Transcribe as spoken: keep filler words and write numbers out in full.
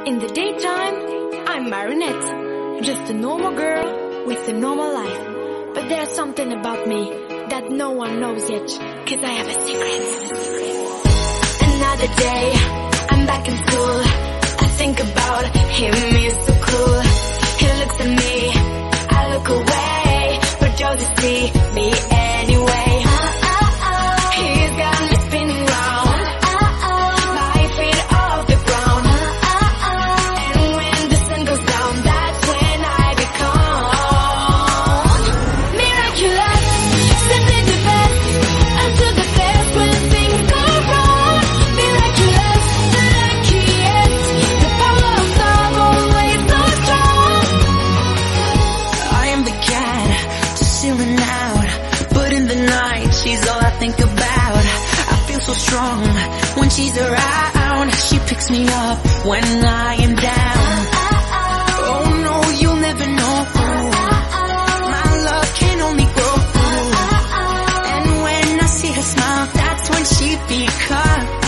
In the daytime, I'm Marinette, just a normal girl with a normal life. But there's something about me that no one knows yet, cause I have a secret. Another day, I'm back in school. I think about him, he's so cool. He looks at me, I look away, but Josie see me anyway. He's got me spinning round, five feet off the ground. And when the sun goes down, that's when I become miraculous, simply the best, until the best when things go wrong. Miraculous, the luckiest, the power of love always so strong. I am the cat, just chilling out, but in the night she's all I think about. I feel so strong when she's around. She picks me up when I am down. Oh no, you'll never know. My love can only grow. And when I see her smile, that's when she becomes